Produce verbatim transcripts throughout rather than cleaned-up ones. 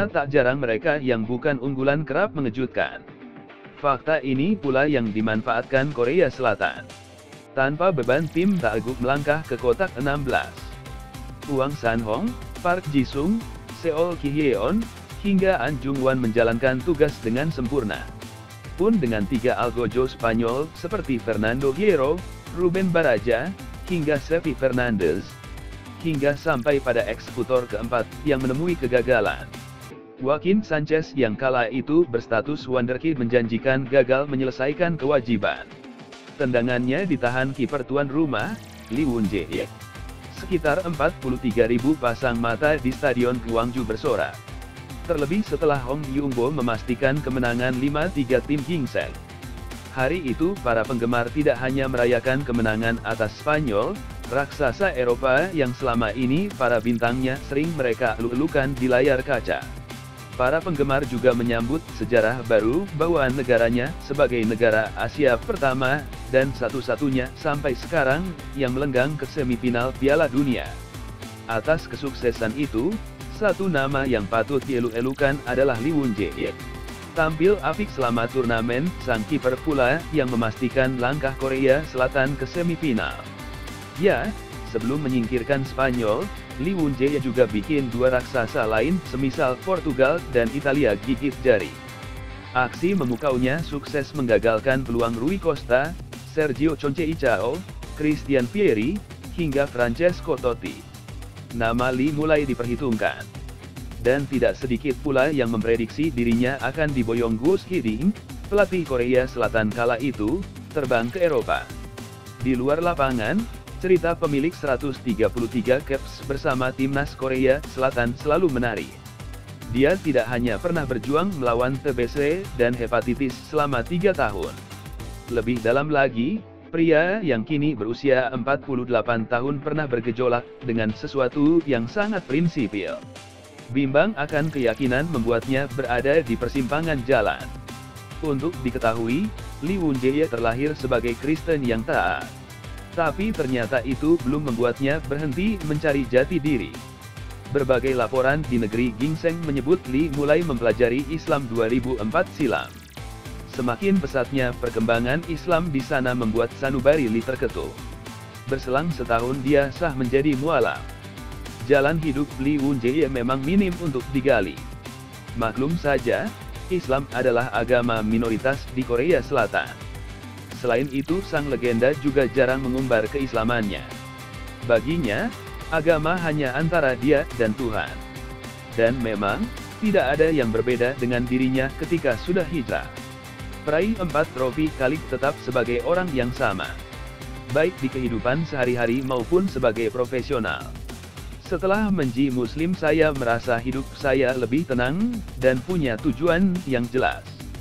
karena tak jarang mereka yang bukan unggulan kerap mengejutkan. Fakta ini pula yang dimanfaatkan Korea Selatan. Tanpa beban tim Daegu melangkah ke kotak enam belas. Hwang San-hong, Park Ji-sung, Seo Ki-hyeon, hingga An Jung-wan menjalankan tugas dengan sempurna. Pun dengan tiga algojo Spanyol seperti Fernando Hierro, Ruben Baraja, hingga Xavi Fernandez, hingga sampai pada eksekutor keempat yang menemui kegagalan. Joaquin Sanchez yang kala itu berstatus wonderkid menjanjikan gagal menyelesaikan kewajiban. Tendangannya ditahan kiper tuan rumah, Lee Won-jae. Sekitar empat puluh tiga ribu pasang mata di Stadion Gwangju bersorak. Terlebih setelah Hong Yumbo memastikan kemenangan lima tiga tim gingseng. Hari itu para penggemar tidak hanya merayakan kemenangan atas Spanyol, raksasa Eropa yang selama ini para bintangnya sering mereka elu-elukan di layar kaca. Para penggemar juga menyambut sejarah baru bawaan negaranya sebagai negara Asia pertama dan satu-satunya sampai sekarang yang melenggang ke semifinal Piala Dunia. Atas kesuksesan itu, satu nama yang patut dielu-elukan adalah Lee Won-jae. Tampil apik selama turnamen, sang kiper pula yang memastikan langkah Korea Selatan ke semifinal. Ya, sebelum menyingkirkan Spanyol, Lee Won-jae juga bikin dua raksasa lain semisal Portugal dan Italia gigit jari. Aksi memukaunya sukses menggagalkan peluang Rui Costa, Sergio Conceição, Christian Vieri, hingga Francesco Totti. Nama Lee mulai diperhitungkan. Dan tidak sedikit pula yang memprediksi dirinya akan diboyong Gus Hiddink, pelatih Korea Selatan kala itu, terbang ke Eropa. Di luar lapangan, cerita pemilik seratus tiga puluh tiga caps bersama timnas Korea Selatan selalu menarik. Dia tidak hanya pernah berjuang melawan T B C dan hepatitis selama tiga tahun. Lebih dalam lagi, pria yang kini berusia empat puluh delapan tahun pernah bergejolak dengan sesuatu yang sangat prinsipil. Bimbang akan keyakinan membuatnya berada di persimpangan jalan. Untuk diketahui, Lee Won-jae terlahir sebagai Kristen yang taat. Tapi ternyata itu belum membuatnya berhenti mencari jati diri. Berbagai laporan di negeri gingseng menyebut Lee mulai mempelajari Islam dua ribu empat silam. Semakin pesatnya perkembangan Islam di sana membuat sanubari Lee terketuk. Berselang setahun dia sah menjadi mualaf. Jalan hidup Lee Won-jae memang minim untuk digali. Maklum saja, Islam adalah agama minoritas di Korea Selatan. Selain itu sang legenda juga jarang mengumbar keislamannya. Baginya, agama hanya antara dia dan Tuhan. Dan memang, tidak ada yang berbeda dengan dirinya ketika sudah hijrah. Peraih empat trofi kali tetap sebagai orang yang sama. Baik di kehidupan sehari-hari maupun sebagai profesional. Setelah menjadi Muslim saya merasa hidup saya lebih tenang, dan punya tujuan yang jelas.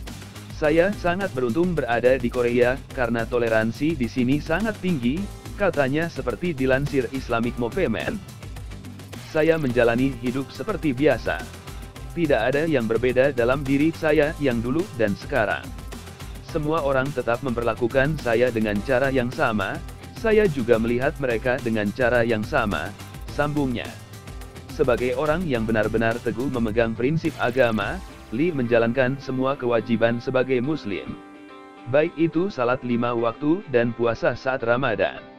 Saya sangat beruntung berada di Korea, karena toleransi di sini sangat tinggi, katanya seperti dilansir Islamic Movement. Saya menjalani hidup seperti biasa. Tidak ada yang berbeda dalam diri saya yang dulu dan sekarang. Semua orang tetap memperlakukan saya dengan cara yang sama, saya juga melihat mereka dengan cara yang sama, sambungnya. Sebagai orang yang benar-benar teguh memegang prinsip agama, Lee menjalankan semua kewajiban sebagai Muslim. Baik itu salat lima waktu dan puasa saat Ramadan.